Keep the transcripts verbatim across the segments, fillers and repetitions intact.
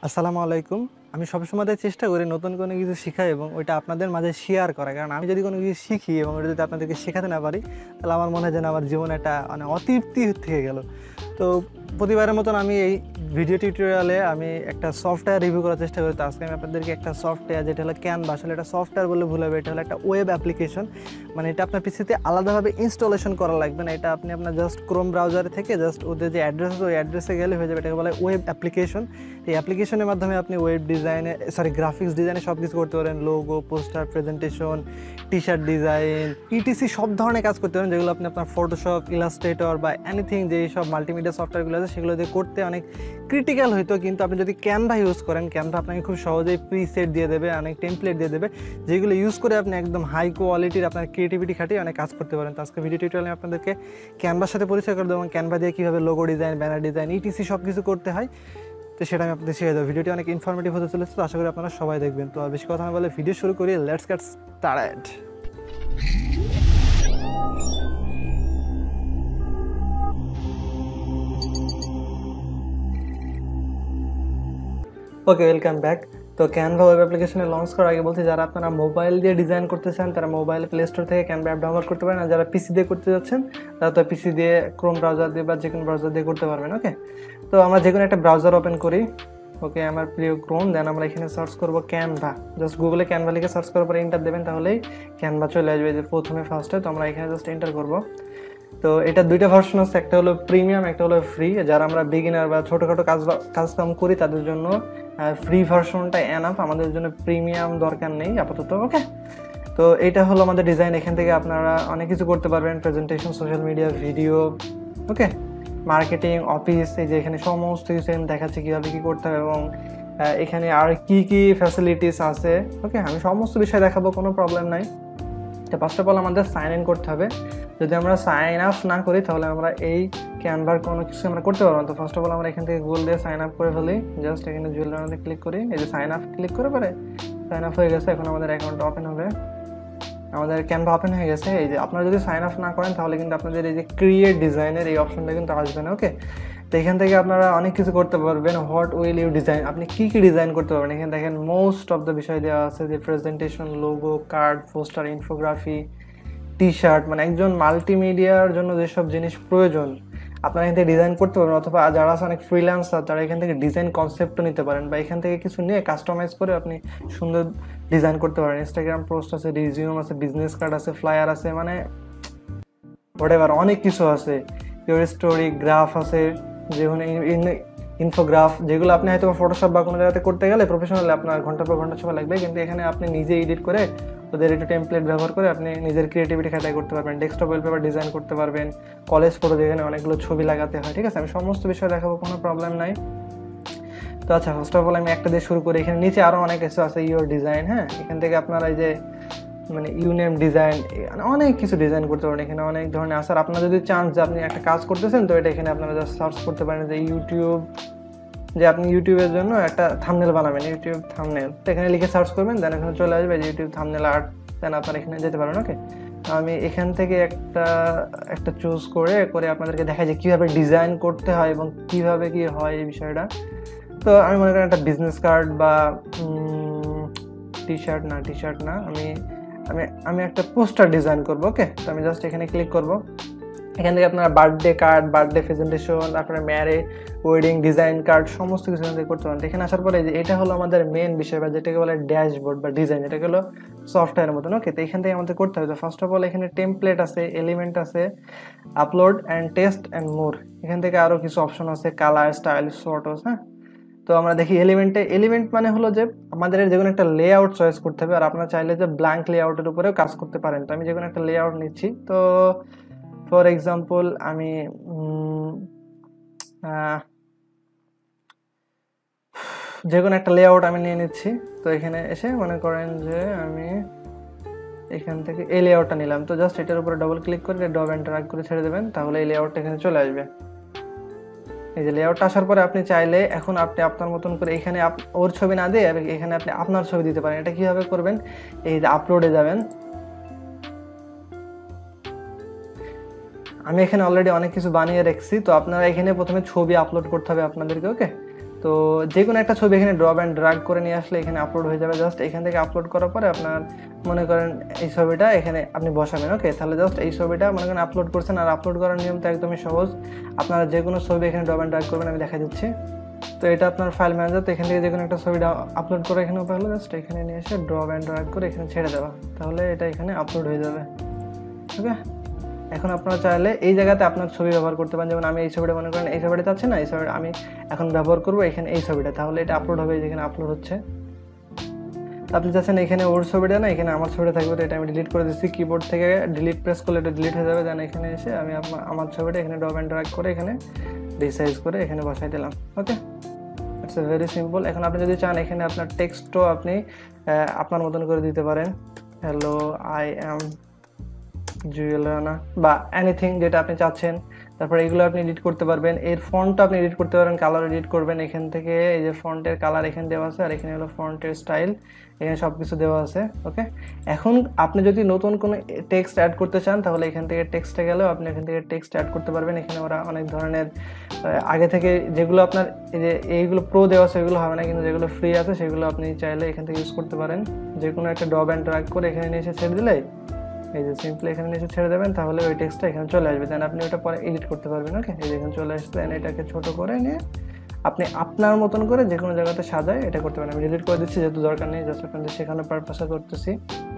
আসসালামু আলাইকুম। আমি সবসময় চেষ্টা করি নতুন কোনো কিছু শিখা এবং ওইটা আপনাদের মাঝে শেয়ার করা। কারণ আমি যদি কোনো কিছু শিখি এবং ওটা যদি আপনাদেরকে শেখাতে না পারি, তাহলে আমার মনে হয় যেন আমার জীবনে একটা মানে অতৃপ্তি থেকে গেল। তো প্রতিবারের মতন আমি এই ভিডিও টিউটোরিয়ালে আমি একটা সফটওয়্যার রিভিউ করার চেষ্টা করি। তো আজকে আমি আপনাদেরকে একটা সফটওয়্যার, যেটা হলো ক্যানভা, আসলে এটা সফটওয়্যার বলে ভুল হবে, এটা হলো একটা ওয়েব অ্যাপ্লিকেশন। মানে এটা আপনার পিসিতে আলাদাভাবে ইনস্টলেশন করা লাগবে না। এটা আপনি আপনার জাস্ট ক্রোম ব্রাউজারে থেকে জাস্ট ওদের যে অ্যাড্রেস আছে ওই অ্যাড্রেসে গেলে হয়ে যাবে। এটাকে বলে ওয়েব অ্যাপ্লিকেশন। এই অ্যাপ্লিকেশনের মাধ্যমে আপনি ওয়েব ডিজাইনে সরি গ্রাফিক্স ডিজাইনে সব কিছু করতে পারেন। Logo, poster, presentation, T shirt design, ETC সব ধরনের কাজ করতে পারেন, যেগুলো আপনি আপনার ফটোশপ, ইলাস্ট্রেটর বা এনিথিং যেই সব মাল্টিমিডিয়া সফটওয়্যারগুলো আছে সেগুলো দিয়ে করতে অনেক ক্রিটিক্যাল হইতো। কিন্তু আপনি যদি ক্যানভা ইউজ করেন, ক্যানভা আপনাকে খুব সহজেই প্রিসেট দিয়ে দেবে, অনেক টেমপ্লেট দিয়ে দেবে, যেগুলো ইউজ করে আপনি একদম হাই কোয়ালিটির আপনার ক্রিয়েটিভিটি খাটিয়ে অনেক কাজ করতে পারেন। তো আজকে ভিডিও টিউটোরিয়ালে আপনাদেরকে ক্যানভার সাথে পরিচয় করে দেবো এবং ক্যানভা দিয়ে কীভাবে logo design, banner design, ETC সব কিছু করতে হয়, তো সেটা আমি আপনাদের শিখিয়ে দেবো। ভিডিওটি অনেক ইনফরমেটিভ হতে চলেছে, তো আশা করি আপনারা সবাই দেখবেন। তো আর বেশি কথা না বলে ভিডিও শুরু করি। Let's get started. Okay, welcome back. তো ক্যানভা ওয়েব অ্যাপ্লিকেশনে লঞ্চ করার আগে বলছি, যারা আপনারা মোবাইল দিয়ে ডিজাইন করতে চান তারা মোবাইল প্লে স্টোর থেকে ক্যানভা অ্যাপ ডাউনলোড করতে পারেন। আর যারা পিসি দিয়ে করতে যাচ্ছেন তারা তো পিসি দিয়ে ক্রোম ব্রাউজার দিয়ে বা যে কোনো ব্রাউজার দিয়ে করতে পারবেন। ওকে, তো আমরা যে কোনো একটা ব্রাউজার ওপেন করি। ওকে, আমার প্রিয় ক্রোম। দেন আমরা এখানে সার্চ করবো ক্যানভা। জাস্ট গুগলে ক্যানভা লিখে সার্চ করার পরে এন্টার দেবেন, তাহলেই ক্যানভা চলে আসবে যে প্রথমে ফার্স্টে। তো আমরা এখানে জাস্ট এন্টার করবো। তো এটা দুইটা ভার্সন আছে, একটা হলো প্রিমিয়াম, একটা হলো ফ্রি। যারা আমরা বিগিনার বা ছোটোখাটো কাজ কাজ কাম করি তাদের জন্য ফ্রি ভার্সনটা এনাফ, আমাদের জন্য প্রিমিয়াম দরকার নেই আপাতত। ওকে, তো এটা হলো আমাদের ডিজাইন। এখান থেকে আপনারা অনেক কিছু করতে পারবেন, presentation, social media, video, okay, marketing, office. এই যে এখানে সমস্ত কিছু দেখাচ্ছে কীভাবে কী করতে হবে এবং এখানে আর কি কি ফ্যাসিলিটিস আছে। ওকে, আমি সমস্ত বিষয় দেখাবো, কোনো প্রবলেম নাই। তো ফার্স্ট অফ অল আমাদের সাইন ইন করতে হবে। যদি আমরা সাইন আপ না করি তাহলে আমরা এই ক্যানভার কোনো কিছু আমরা করতে পারবো না। তো ফার্স্ট অফ অল আমরা এখান থেকে গুগল দিয়ে সাইন আপ করে ফেলি। জাস্ট এখানে জুয়েলারিতে ক্লিক করি, এই যে সাইন আপ ক্লিক করে পরে সাইন আপ হয়ে গেছে। এখন আমাদের অ্যাকাউন্টটা ওপেন হবে, আমাদের ক্যানভা ওপেন হয়ে গেছে। এই যে আপনারা যদি সাইন আপ না করেন তাহলে কিন্তু আপনাদের এই যে ক্রিয়েট ডিজাইনের এই অপশনটা কিন্তু আসবে না। ওকে, তো এখান থেকে আপনারা অনেক কিছু করতে পারবেন। হোয়াট উইল ইউ ডিজাইন, আপনি কী কী ডিজাইন করতে পারবেন এখানে দেখেন মোস্ট অফ দ্য বিষয় দেওয়া আছে, যে presentation, logo, card, poster, infographic, T shirt, মানে একজন মাল্টিমিডিয়ার জন্য যেসব জিনিস প্রয়োজন আপনারা এখান থেকে ডিজাইন করতে পারবেন। অথবা যারা আছে অনেক ফ্রিল্যান্সার তারা এখান থেকে ডিজাইন কনসেপ্টও নিতে পারেন, বা এখান থেকে কিছু নিয়ে কাস্টমাইজ করে আপনি সুন্দর ডিজাইন করতে পারেন। ইনস্টাগ্রাম পোস্ট আছে, রিজিউম আছে, বিজনেস কার্ড আছে, ফ্লায়ার আছে, মানে হোয়াটএভার অনেক কিছু আছে। ইউর স্টোরি, গ্রাফ আছে, যেগুলো ইনফোগ্রাফ, যেগুলো আপনি হয়তো ফটোশপ বা কোনো জায়গাতে করতে গেলে প্রফেশনালি আপনার ঘন্টা পর ঘন্টা সময় লাগবে, কিন্তু এখানে আপনি নিজে এডিট করে ওদের একটু টেমপ্লেট ব্যবহার করে আপনি নিজের ক্রিয়েটিভিটি খাটাই করতে পারবেন। ডেস্কটপ ওয়ালপেপার ডিজাইন করতে পারবেন, কলেজ ফটো যেখানে অনেকগুলো ছবি লাগাতে হয়। ঠিক আছে, আমি সমস্ত বিষয় দেখাবো, কোনো প্রবলেম নাই। তো আচ্ছা, ফার্স্ট অফ অল আমি একটা দিয়ে শুরু করি। এখানে নিচে আরও অনেক কিছু আছে, ইউর ডিজাইন। হ্যাঁ, এখান থেকে আপনারা এই যে মানে ইউনেম ডিজাইন, অনেক কিছু ডিজাইন করতে পারেন। এখানে অনেক ধরনের আছে। আর আপনারা যদি চান যে আপনি একটা কাজ করতেছেন, তো এটা এখানে আপনারা জাস্ট সার্চ করতে পারেন যে ইউটিউব, যে আপনি ইউটিউবের জন্য একটা থাম্বনেল বানাবেন, ইউটিউব থাম্বনেল, তো এখানে লিখে সার্চ করবেন, দেন এখানে চলে আসবে যে ইউটিউব থাম্বনেল আর্ট, দেন আপনারা এখানে যেতে পারেন। ওকে, আমি এখান থেকে একটা একটা চুজ করে করে আপনাদেরকে দেখাই যে কীভাবে ডিজাইন করতে হয় এবং কীভাবে কী হয় এই বিষয়টা। তো আমি মনে করেন একটা বিজনেস কার্ড বা টি শার্ট না টি শার্ট না আমি আমি আমি একটা পোস্টার ডিজাইন করবো। ওকে, তো আমি জাস্ট এখানে ক্লিক করবো। এখান থেকে আপনারা বার্থডে কার্ড, বার্থডে প্রেজেন্টেশন, আপনার ম্যারেজ, ওয়েডিং ডিজাইন কার্ড, সমস্ত কিছু এখান থেকে করতে পারেন। এখানে আসার পরে যে এটা হলো আমাদের মেন বিষয় বা যেটাকে বলে ড্যাশবোর্ড বা ডিজাইন, এটাকে হলো সফটওয়্যারের মতন। ওকে, তো এখান থেকে আমাদের করতে হবে। তো ফার্স্ট অফ অল এখানে টেমপ্লেট আছে, এলিমেন্ট আছে, upload and text and more. এখান থেকে আরও কিছু অপশন আছে, কালার, স্টাইল, ফটোস। হ্যাঁ, তো আমরা দেখি এলিমেন্টে, এলিমেন্ট মানে হলো যে আমাদের যে কোনো একটা লেআউট চয়েস করতে হবে। আর আপনারা চাইলে যে ব্ল্যাঙ্ক লেআউটের উপরেও কাজ করতে পারেন। তো আমি যে কোনো একটা লেআউট নিচ্ছি। তো ফর এক্সাম্পল আমি যে কোনো একটা লেআউট আমি নিয়ে নিচ্ছি। তো এখানে এসে মনে করেন যে আমি এখান থেকে এই লেআউটটা নিলাম। তো জাস্ট এটার উপরে ডবল ক্লিক করে ডব এন্ড ড্র্যাগ করে ছেড়ে দেবেন, তাহলে এই লেআউটটা এখানে চলে আসবে। এই যে লেআউটটা আসার পরে আপনি চাইলে এখন আপনি আপনার মতন করে এখানে ওর ছবি না দিয়ে এখানে আপনি আপনার ছবি দিতে পারেন। এটা কীভাবে করবেন, এই যে আপলোডে যাবেন। আমি এখানে অলরেডি অনেক কিছু বানিয়ে রেখেছি। তো আপনারা এখানে প্রথমে ছবি আপলোড করতে হবে আপনাদেরকে। ওকে, তো যে কোনো একটা ছবি এখানে ড্রপ অ্যান্ড ড্র্যাগ করে নিয়ে আসলে এখানে আপলোড হয়ে যাবে। জাস্ট এখান থেকে আপলোড করার পরে আপনার মনে করেন এই ছবিটা এখানে আপনি বসাবেন। ওকে, তাহলে জাস্ট এই ছবিটা মনে করেন আপলোড করছেন। আর আপলোড করার নিয়ম তো একদমই সহজ, আপনারা যে কোনো ছবি এখানে ড্রপ অ্যান্ড ড্র্যাগ করবেন, আমি দেখা দিচ্ছি। তো এটা আপনার ফাইল ম্যানেজার, তো এখান থেকে যে কোনো একটা ছবিটা আপলোড করে এখানে উপায় হলো জাস্ট এখানে নিয়ে এসে ড্রপ অ্যান্ড ড্র্যাগ করে এখানে ছেড়ে দেওয়া, তাহলে এটা এখানে আপলোড হয়ে যাবে। ওকে, এখন আপনারা চাইলে এই জায়গাতে আপনার ছবি ব্যবহার করতে পারেন। যেমন আমি এই ছবিটা মনে করেন এই ছবিটা চাচ্ছি না, এই ছবিটা আমি এখন ব্যবহার করবো এখানে এই ছবিটা, তাহলে এটা আপলোড হবে, যেখানে আপলোড হচ্ছে। আপনি চাচ্ছেন এখানে ওর ছবিটা না, এখানে আমার ছবিটা থাকবে, তো এটা আমি ডিলিট করে দিচ্ছি। কিবোর্ড থেকে ডিলিট প্রেস করলে এটা ডিলিট হয়ে যাবে। দেন এখানে এসে আমি আমার ছবিটা এখানে ড্রপ অ্যান্ড ড্র্যাগ করে এখানে রিসাইজ করে এখানে বসাই দিলাম। Okay, it's a very simple. এখন আপনি যদি চান এখানে আপনার টেক্সটও আপনি আপনার মতন করে দিতে পারেন, hello I am Jewel Rana বা এনিথিং যেটা আপনি চাচ্ছেন। তারপরে এগুলো আপনি এডিট করতে পারবেন, এর ফন্টটা আপনি এডিট করতে পারেন, কালার এডিট করবেন এখান থেকে। এই যে ফন্টের কালার এখানে দেওয়া আছে, আর এখানে হলো ফন্টের স্টাইল, এখানে সব কিছু দেওয়া আছে। ওকে, এখন আপনি যদি নতুন কোনো টেক্সট অ্যাড করতে চান তাহলে এখান থেকে টেক্সটে গেলেও আপনি এখান থেকে টেক্সট অ্যাড করতে পারবেন। এখানে ওরা অনেক ধরনের আগে থেকে যেগুলো আপনার এই যে এইগুলো প্রো দেওয়া আছে সেগুলো হবে না, কিন্তু যেগুলো ফ্রি আছে সেগুলো আপনি চাইলে এখান থেকে ইউজ করতে পারেন। যে কোনো একটা ড্রপ অ্যান্ড ড্র্যাগ করে এখানে নিয়ে এসে ছেড়ে দিলে এই যে সিম্পলি এখানে নিচে ছেড়ে দেবেন, তাহলে ওই টেক্সটটা এখানে চলে আসবে। দেন আপনি ওটা পরে এডিট করতে পারবেন। ওকে, এই যে এখানে চলে আসবে, দেন এটাকে ছোট করে নিয়ে আপনি আপনার মতন করে যে কোনো জায়গাতে সাজায় এটা করতে পারেন। আমি ডিলিট করে দিচ্ছি যেহেতু দরকার নেই, জাস্ট আপনাদের শেখানোর পারপাসে করতেছি।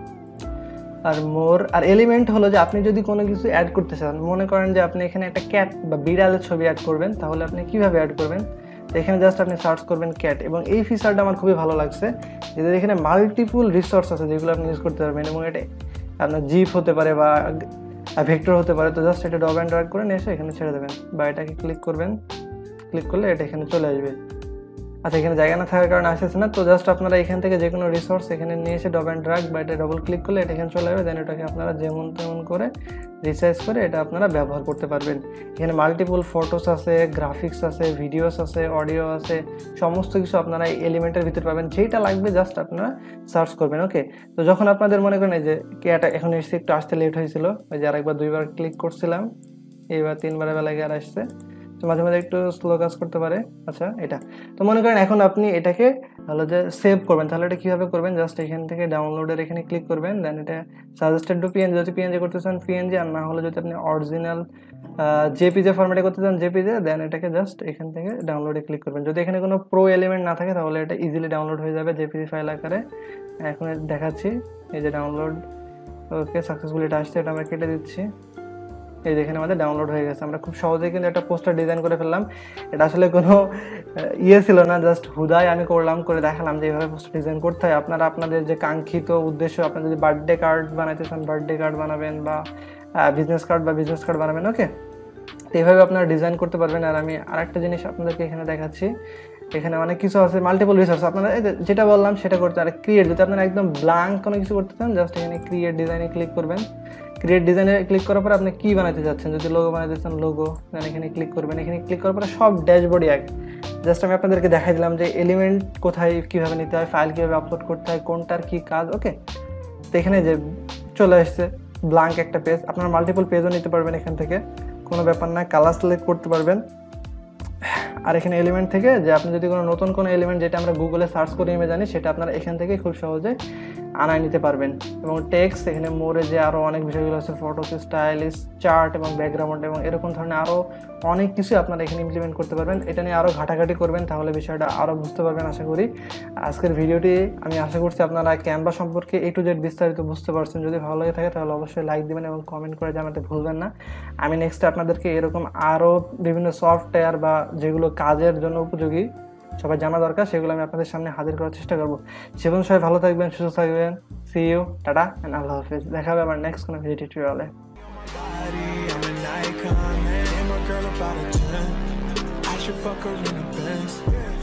আর মোর আর এলিমেন্ট হলো যে আপনি যদি কোনো কিছু অ্যাড করতে চান, মনে করেন যে আপনি এখানে একটা ক্যাট বা বিড়ালের ছবি অ্যাড করবেন, তাহলে আপনি কিভাবে অ্যাড করবেন? তো এখানে জাস্ট আপনি সার্চ করবেন ক্যাট, এবং এই ফিচারটা আমার খুবই ভালো লাগছে যে এখানে মাল্টিপুল রিসোর্স আছে যেগুলো আপনি ইউজ করতে পারবেন, এবং এটা আপনার জিপ হতে পারে বা ভেক্টর হতে পারে। তো জাস্ট এটা ড্রপ অ্যান্ড ড্র্যাগ করে নিয়ে এসে এখানে ছেড়ে দেবেন, বা এটাকে ক্লিক করবেন, ক্লিক করলে এটা এখানে চলে আসবে। আচ্ছা, এখানে জায়গা না থাকার কারণে আসছে না, তো জাস্ট আপনারা এখান থেকে যে কোনো রিসোর্স এখানে নিয়ে এসে ড্রপ অ্যান্ড ড্র্যাগ বা এটা ডবল ক্লিক করলে এটা এখানে চলে যাবে। দেন এটাকে আপনারা যেমন তেমন করে রিসাইজ করে এটা আপনারা ব্যবহার করতে পারবেন। এখানে মাল্টিপল ফটোস আছে, গ্রাফিক্স আছে, ভিডিওস আছে, অডিও আছে, সমস্ত কিছু আপনারা এই এলিমেন্টের ভিতরে পাবেন। যেটা লাগবে জাস্ট আপনারা সার্চ করবেন। ওকে, তো যখন আপনাদের মনে করেন এই যে এটা এখন এসে একটু আসতে লেট হয়েছিল, ওই যে আরেকবার দুইবার ক্লিক করছিলাম, এইবার তিনবারের বেলায় আর আসছে, তো মাঝে মাঝে একটু স্লো কাজ করতে পারে। আচ্ছা, এটা তো মনে করেন এখন আপনি এটাকে হলো যে সেভ করবেন, তাহলে এটা কীভাবে করবেন? জাস্ট এখান থেকে ডাউনলোডের এখানে ক্লিক করবেন, দেন এটা সাজেস্টেড টু পিএনজি, যদি পিএনজি করতে চান পিএনজি, আর না হলে যদি আপনি অরিজিনাল জেপিজে ফরম্যাটে করতে চান জেপিজে, দেন এটাকে জাস্ট এখান থেকে ডাউনলোডে ক্লিক করবেন। যদি এখানে কোনো প্রো এলিমেন্ট না থাকে তাহলে এটা ইজিলি ডাউনলোড হয়ে যাবে জেপিজি ফাইল আকারে। এখন দেখাচ্ছি, এই যে ডাউনলোড, ওকে সাকসেসফুলি এটা আসছে, এটা আমরা কেটে দিচ্ছি। এই দেখেন আমাদের ডাউনলোড হয়ে গেছে। আমরা খুব সহজেই কিন্তু একটা পোস্টার ডিজাইন করে ফেললাম। এটা আসলে কোনো ইয়ে ছিল না, জাস্ট হুদাই আমি করলাম, করে দেখালাম যে এইভাবে পোস্টার ডিজাইন করতে হয়। আপনারা আপনাদের যে কাঙ্ক্ষিত উদ্দেশ্য, আপনার যদি বার্থডে কার্ড বানাইতে চান বার্থডে কার্ড বানাবেন, বা বিজনেস কার্ড বা বিজনেস কার্ড বানাবেন। ওকে, তো এইভাবে আপনারা ডিজাইন করতে পারবেন। আর আমি আরেকটা জিনিস আপনাদেরকে এখানে দেখাচ্ছি, এখানে অনেক কিছু আছে, মাল্টিপল রিসোর্স। আপনারা যেটা বললাম সেটা করতে, আর ক্রিয়েট যদি আপনারা একদম ব্ল্যাঙ্ক কোনো কিছু করতে চান জাস্ট এখানে ক্রিয়েট ডিজাইনে ক্লিক করবেন। ক্রিয়েট ডিজাইনে ক্লিক করার পরে আপনি কী বানাতে চাচ্ছেন, যদি লোগো বানাতে চান লোগো, দেন এখানে ক্লিক করবেন। এখানে ক্লিক করার পরে সব ড্যাশবোর্ডই এক, জাস্ট আমি আপনাদেরকে দেখাই দিলাম যে এলিমেন্ট কোথায় কীভাবে নিতে হয়, ফাইল কীভাবে আপলোড করতে হয়, কোনটার কী কাজ। ওকে, তো এখানে যে চলে আসছে ব্ল্যাঙ্ক একটা পেজ, আপনারা মাল্টিপল পেজও নিতে পারবেন এখান থেকে, কোনো ব্যাপার না। কালার সিলেক্ট করতে পারবেন। আর এখানে এলিমেন্ট থেকে যে আপনি যদি কোনো নতুন কোনো এলিমেন্ট যেটা আমরা গুগলে সার্চ করে ইমেজ জানি সেটা আপনারা এখান থেকে খুব সহজে আনায় নিতে পারবেন। এবং টেক্সট এখানে মোরে যে আরও অনেক বিষয়গুলো আছে, ফটোস, স্টাইলিশ, চার্ট এবং ব্যাকগ্রাউন্ড এবং এরকম ধরনের আরও অনেক কিছু আপনারা এখানে ইমপ্লিমেন্ট করতে পারবেন। এটা নিয়ে আরও ঘাটাঘাটি করবেন, তাহলে বিষয়টা আরও বুঝতে পারবেন আশা করি। আজকের ভিডিওটি আমি আশা করছি আপনারা ক্যানভা সম্পর্কে এ টু জেড বিস্তারিত বুঝতে পারছেন। যদি ভালো লাগে থাকে তাহলে অবশ্যই লাইক দেবেন এবং কমেন্ট করে জানাতে ভুলবেন না। আমি নেক্সট আপনাদেরকে এরকম আরও বিভিন্ন সফটওয়্যার বা যেগুলো কাজের জন্য উপযোগী সবাই জানা দরকার সেগুলো আমি আপনাদের সামনে হাজির করার চেষ্টা করবো। সে পর্যন্ত সবাই ভালো থাকবেন, সুস্থ থাকবেন। সি ইউ, টাটা এন্ড আল্লাহ হাফেজ। দেখা হবে আবার নেক্সট কোনো ভিডিও টিউটোরিয়ালে। I should fuck her in the Benz.